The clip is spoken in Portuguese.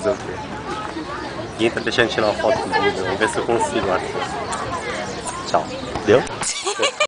fazer o quê? Ninguém tá deixando tirar uma foto comigo, vamos ver se eu consigo, Arthur. Tchau. Deu?